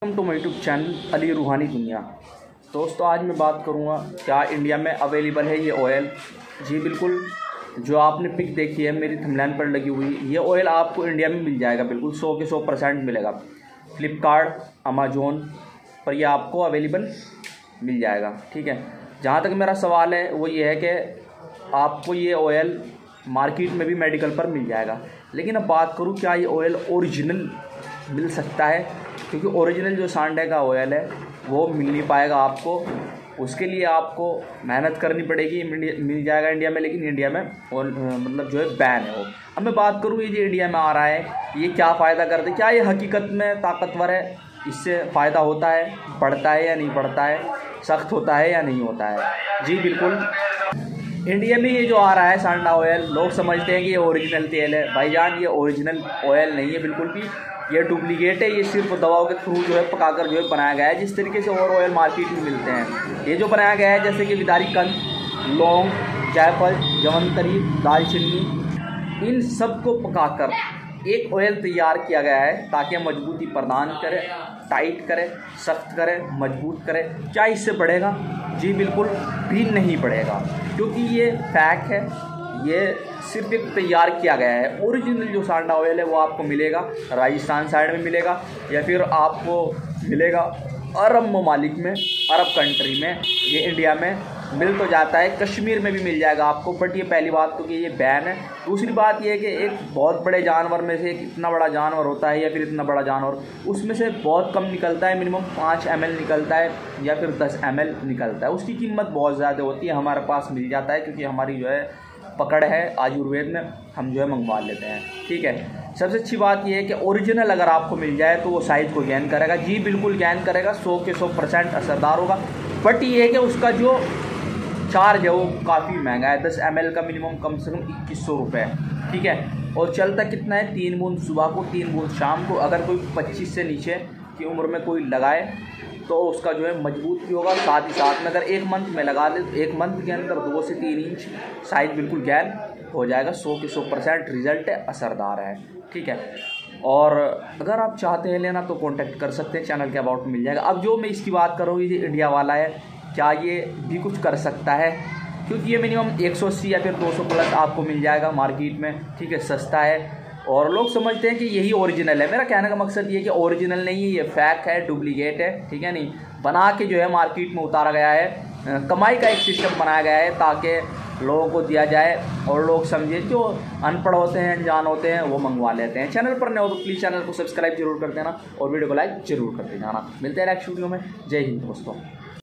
Welcome to my YouTube channel Ali Roohani दुनिया। दोस्तों, आज मैं बात करूँगा क्या इंडिया में अवेलेबल है ये ऑयल। जी बिल्कुल, जो आपने पिक देखी है मेरी थंबनेल पर लगी हुई, ये ऑयल आपको इंडिया में मिल जाएगा। बिल्कुल 100 के 100% मिलेगा। फ्लिपकार्ट, अमेजोन पर यह आपको अवेलेबल मिल जाएगा। ठीक है, जहाँ तक मेरा सवाल है वो ये है कि आपको ये ऑयल मार्केट में भी मेडिकल पर मिल जाएगा। लेकिन अब बात करूँ क्या ये ऑयल ओरिजिनल मिल सकता है, क्योंकि ओरिजिनल जो सांडे का ऑयल है वो मिल नहीं पाएगा आपको। उसके लिए आपको मेहनत करनी पड़ेगी। मिल जाएगा इंडिया में, लेकिन इंडिया में और मतलब जो है बैन है वो। अब मैं बात करूँ ये जो इंडिया में आ रहा है ये क्या फ़ायदा करते, क्या ये हकीकत में ताकतवर है, इससे फ़ायदा होता है, बढ़ता है या नहीं बढ़ता है, सख्त होता है या नहीं होता है। जी बिल्कुल, इंडिया में ये जो आ रहा है सांडा ऑयल, लोग समझते हैं कि ये ओरिजिनल तेल है। भाईजान, ये ओरिजिनल ऑयल नहीं है बिल्कुल भी, ये डुप्लीकेट है। ये सिर्फ दवाओं के थ्रू जो है पकाकर जो है बनाया गया है। जिस तरीके से और ऑयल मार्केट में मिलते हैं, ये जो बनाया गया है जैसे कि विदारी कंद, लौंग, जायफल, जवंतरी, दालचीनी, इन सब को पकाकर एक ऑयल तैयार किया गया है ताकि मजबूती प्रदान करे, टाइट करे, सख्त करे, मजबूत करे। क्या इससे बढ़ेगा? जी बिल्कुल भी नहीं बढ़ेगा, क्योंकि ये फैक्ट है। ये सिर्फ एक तैयार किया गया है। ओरिजिनल जो सांडा ऑयल है वो आपको मिलेगा राजस्थान साइड में मिलेगा, या फिर आपको मिलेगा अरब ममालिक में, अरब कंट्री में। ये इंडिया में मिल तो जाता है, कश्मीर में भी मिल जाएगा आपको। बट ये पहली बात तो कि ये बैन है। दूसरी बात ये है कि एक बहुत बड़े जानवर में से एक इतना बड़ा जानवर होता है, या फिर इतना बड़ा जानवर, उसमें से बहुत कम निकलता है। मिनिमम 5 ml निकलता है या फिर 10 ml निकलता है। उसकी कीमत बहुत ज़्यादा होती है। हमारे पास मिल जाता है क्योंकि हमारी जो है पकड़ है आयुर्वेद में, हम जो है मंगवा लेते हैं। ठीक है, सबसे अच्छी बात यह है कि ओरिजिनल अगर आपको मिल जाए तो वो साइज़ को गेन करेगा। जी बिल्कुल गेन करेगा, 100 के 100% असरदार होगा। बट ये है कि उसका जो चार्ज है वो काफ़ी महंगा है। 10 ml का मिनिमम कम से कम 2100 रुपये। ठीक है, और चलता कितना है? 3 बूंद सुबह को, 3 बूंद शाम को। अगर कोई 25 से नीचे की उम्र में कोई लगाए तो उसका जो है मजबूत भी होगा। साथ ही साथ में अगर 1 मंथ में लगा ले तो 1 मंथ के अंदर 2 से 3 इंच साइज बिल्कुल गैन हो जाएगा। 100 के 100% रिजल्ट है, असरदार है। ठीक है, और अगर आप चाहते हैं लेना तो कांटेक्ट कर सकते हैं, चैनल के अबाउट मिल जाएगा। अब जो मैं इसकी बात कर रहा हूँ, ये इंडिया वाला है, क्या ये भी कुछ कर सकता है? क्योंकि ये मिनिमम 180 या फिर 200 प्लस आपको मिल जाएगा मार्केट में। ठीक है, सस्ता है और लोग समझते हैं कि यही ओरिजिनल है। मेरा कहने का मकसद ये है कि ओरिजिनल नहीं है, ये फैक है, डुप्लीकेट है। ठीक है, नहीं बना के जो है मार्केट में उतारा गया है। कमाई का एक सिस्टम बनाया गया है ताकि लोगों को दिया जाए और लोग समझे। जो अनपढ़ होते हैं, अनजान होते हैं, वो मंगवा लेते हैं। चैनल पर नए हो तो प्लीज़ चैनल को सब्सक्राइब जरूर कर देना और वीडियो को लाइक जरूर करते जाना। मिलते हैं नेक्स्ट वीडियो में। जय हिंद दोस्तों।